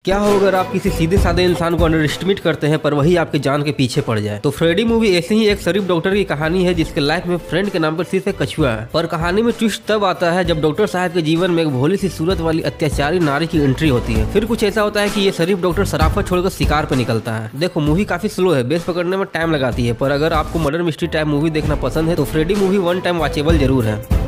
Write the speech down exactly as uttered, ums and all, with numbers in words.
क्या हो अगर आप किसी सीधे साधे इंसान को अंडर एस्टिमेट करते हैं पर वही आपके जान के पीछे पड़ जाए। तो फ्रेडी मूवी ऐसे ही एक शरीफ डॉक्टर की कहानी है जिसके लाइफ में फ्रेंड के नाम पर सिर्फ एक कछुआ है। पर कहानी में ट्विस्ट तब आता है जब डॉक्टर साहब के जीवन में एक भोली सी सूरत वाली अत्याचारी नारी की एंट्री होती है। फिर कुछ ऐसा होता है कि ये शरीफ डॉक्टर शराफत छोड़कर शिकार पर निकलता है। देखो मूवी काफी स्लो है, बेस पकड़ने में टाइम लगाती है, पर अगर आपको मर्डर मिस्ट्री टाइप मूवी देखना पसंद है तो Freddy movie one time watchable जरूर है।